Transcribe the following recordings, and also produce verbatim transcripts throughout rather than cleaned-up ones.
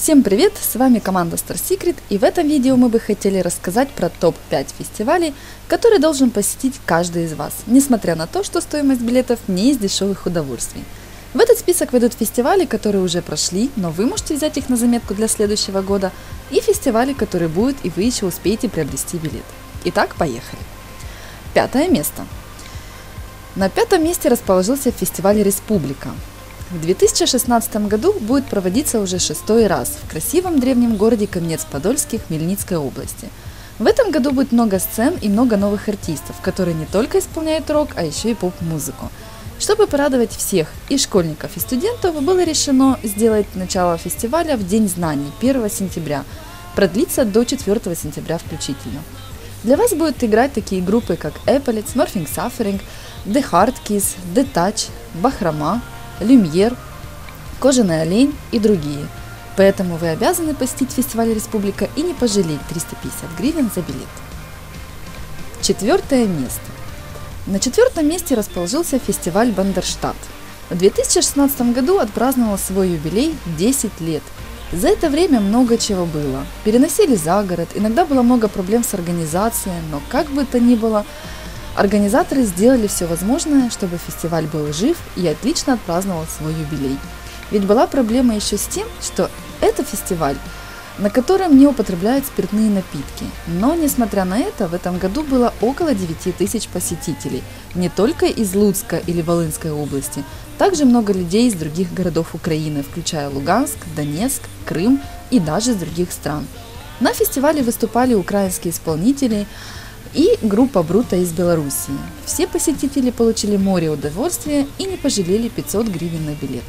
Всем привет, с вами команда Star Secret, и в этом видео мы бы хотели рассказать про топ пять фестивалей, которые должен посетить каждый из вас, несмотря на то, что стоимость билетов не из дешевых удовольствий. В этот список войдут фестивали, которые уже прошли, но вы можете взять их на заметку для следующего года, и фестивали, которые будут, и вы еще успеете приобрести билет. Итак, поехали. Пятое место. На пятом месте расположился фестиваль «Республика». В две тысячи шестнадцатом году будет проводиться уже шестой раз в красивом древнем городе Каменец-Подольский Хмельницкой области. В этом году будет много сцен и много новых артистов, которые не только исполняют рок, а еще и поп-музыку. Чтобы порадовать всех, и школьников, и студентов, было решено сделать начало фестиваля в День знаний, первого сентября, продлится до четвёртого сентября включительно. Для вас будут играть такие группы, как Эполетс, Morphing Suffering, The Hard Kiss, The Touch, Бахрома, Люмьер, Кожаный олень и другие. Поэтому вы обязаны посетить фестиваль «Республика» и не пожалеть триста пятьдесят гривен за билет. Четвертое место. На четвертом месте расположился фестиваль «Бандерштат». В две тысячи шестнадцатом году отпраздновал свой юбилей десять лет. За это время много чего было. Переносили за город, иногда было много проблем с организацией, но как бы то ни было, организаторы сделали все возможное, чтобы фестиваль был жив и отлично отпраздновал свой юбилей. Ведь была проблема еще с тем, что это фестиваль, на котором не употребляют спиртные напитки. Но, несмотря на это, в этом году было около девяти тысяч посетителей, не только из Луцка или Волынской области, также много людей из других городов Украины, включая Луганск, Донецк, Крым и даже из других стран. На фестивале выступали украинские исполнители и группа Бруто из Белоруссии. Все посетители получили море удовольствия и не пожалели пятьсот гривен на билет.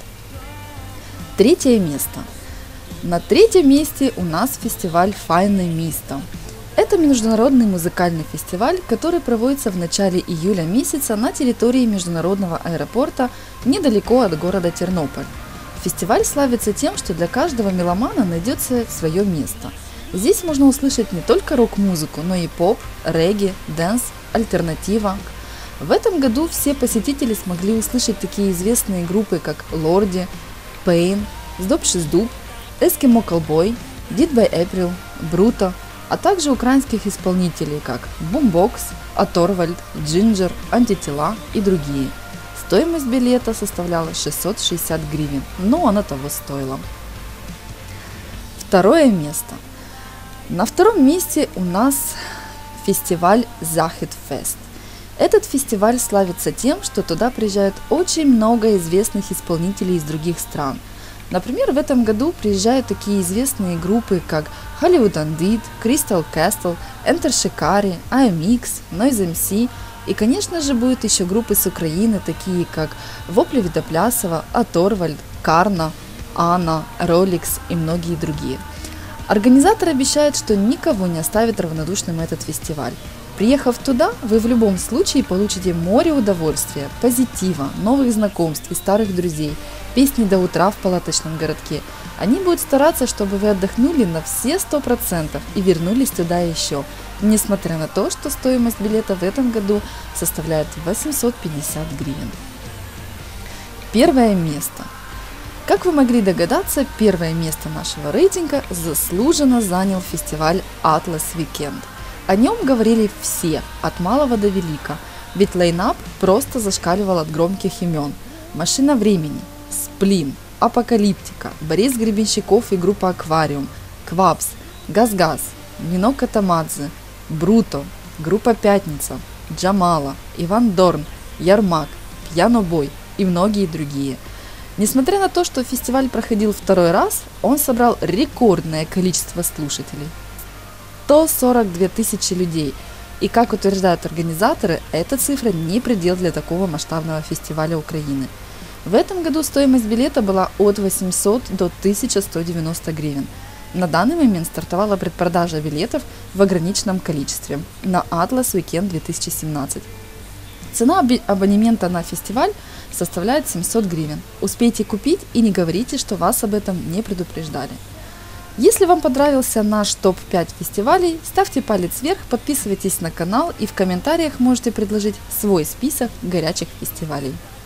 Третье место. На третьем месте у нас фестиваль «Файне місто». Это международный музыкальный фестиваль, который проводится в начале июля месяца на территории международного аэропорта недалеко от города Тернополь. Фестиваль славится тем, что для каждого меломана найдется свое место. Здесь можно услышать не только рок-музыку, но и поп, регги, дэнс, альтернатива. В этом году все посетители смогли услышать такие известные группы, как Лорди, Пейн, Здоб Шиздуб, Eskimo Callboy, Dead by April, Бруто, а также украинских исполнителей, как Boombox, Оторвальд, Джинджер, Антитела и другие. Стоимость билета составляла шестьсот шестьдесят гривен, но она того стоила. Второе место. На втором месте у нас фестиваль Захидфест. Этот фестиваль славится тем, что туда приезжают очень много известных исполнителей из других стран. Например, в этом году приезжают такие известные группы, как Hollywood Undead, Crystal Castle, Enter Shikari, ай эм икс, Noise эм си. И, конечно же, будут еще группы с Украины, такие как Вопли Видоплясова, Оторвальд, Карна, Анна, Роликс и многие другие. Организаторы обещают, что никого не оставит равнодушным этот фестиваль. Приехав туда, вы в любом случае получите море удовольствия, позитива, новых знакомств и старых друзей, песни до утра в палаточном городке. Они будут стараться, чтобы вы отдохнули на все сто процентов и вернулись туда еще, несмотря на то, что стоимость билета в этом году составляет восемьсот пятьдесят гривен. Первое место. Как вы могли догадаться, первое место нашего рейтинга заслуженно занял фестиваль Atlas Weekend. О нем говорили все, от малого до велика, ведь лайнап просто зашкаливал от громких имен. Машина времени, Сплин, Апокалиптика, Борис Гребенщиков и группа Аквариум, Квапс, Газ-Газ, Мино Катамадзе, Бруто, группа Пятница, Джамала, Иван Дорн, Ярмак, Пьяно Бой и многие другие. Несмотря на то, что фестиваль проходил второй раз, он собрал рекордное количество слушателей – сто сорок две тысячи людей. И, как утверждают организаторы, эта цифра не предел для такого масштабного фестиваля Украины. В этом году стоимость билета была от восьмисот до тысячи ста девяноста гривен. На данный момент стартовала предпродажа билетов в ограниченном количестве на Atlas Weekend две тысячи семнадцать. Цена абонемента на фестиваль составляет семьсот гривен. Успейте купить и не говорите, что вас об этом не предупреждали. Если вам понравился наш топ пять фестивалей, ставьте палец вверх, подписывайтесь на канал и в комментариях можете предложить свой список горячих фестивалей.